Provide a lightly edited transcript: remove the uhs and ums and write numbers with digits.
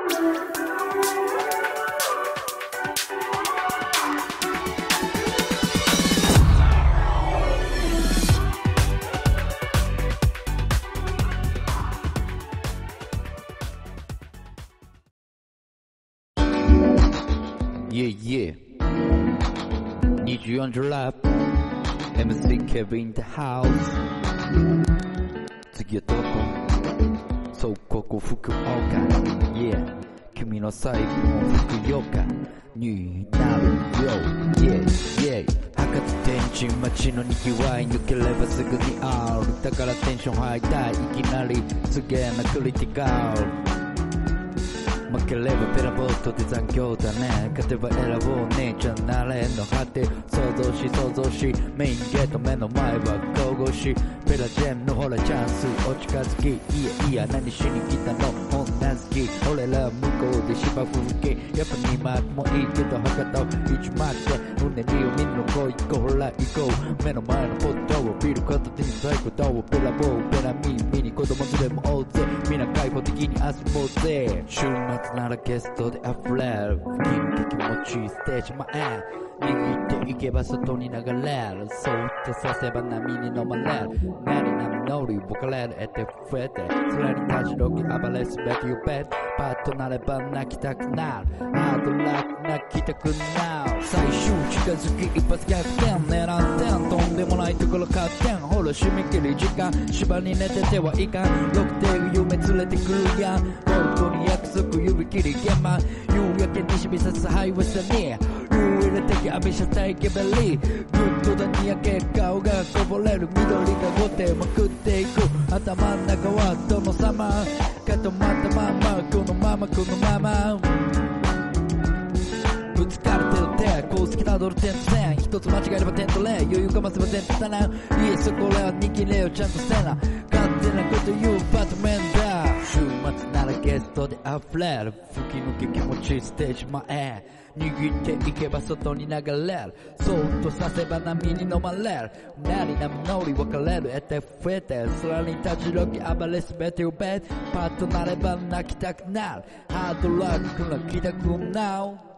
Yeah, need you on your lap. MC Kevin in the house. 次はどこ？そう、ここ福岡。Yeah、君の財布も福岡になるよ。Yeah、博多天神街のにぎわい抜ければすぐにある。だからテンションハイタイ、いきなりすげえなクリティカル。負ければペラボットで残業だね。勝てば選ぼうねじゃなれの果て。想像しメインゲート目の前は神々しいペラジェンのほらチャンスお近づき。いや何しに来たの女好き。俺ら向こうで芝吹き。やっぱ2幕もいいけど博多を1幕でうねりを見るのこう行こうほら行こう。目の前のポットを見る片手に最高だをペラボーペラミー見に子供連れも大勢みんな開放的に遊ぼうぜ。週末ならゲストで溢れる気気持ちいいステージ前握っていけば外に流れる。そっとさせば波に飲まれる。何波乗り分かれる得て増えてそれに立ち退き暴れすべきよベッパッとなれば泣きたくなる。ハードラック泣きたくなる。最終近づき一発逆転狙ってんとんでもないところ勝ってん。ほら締め切り時間芝に寝ててはいかん。6手夢連れてくるやん。本当に約束指切り現場夕焼けにしびさすハイウェストに入れてき浴び車体ケベリーグッドだに焼け顔がこぼれる。緑が後手まくっていく。頭ん中は殿様固まったままこのままぶつかる手と手公式たどる点と線一つ間違えれば点と例余裕かませば点とたないえそこらは握れよちゃんとせな勝手なこと言うバトメンだ。週末ならゲストで溢れる吹き抜け気持ちいいステージ前握っていけば外に流れる。そっとさせば波に飲まれる。何波乗り分かれる得て増えて空に立ち退き暴れすべてをベッパッとなれば泣きたくなる。ハードラック泣きたくなる。